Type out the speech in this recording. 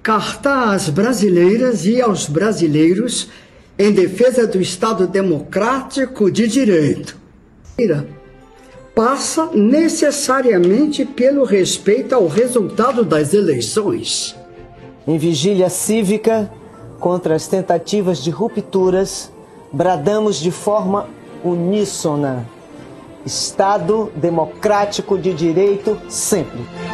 carta às brasileiras e aos brasileiros em defesa do Estado democrático de direito. Passa necessariamente pelo respeito ao resultado das eleições. Em vigília cívica contra as tentativas de rupturas, bradamos de forma uníssona: Estado democrático de direito sempre.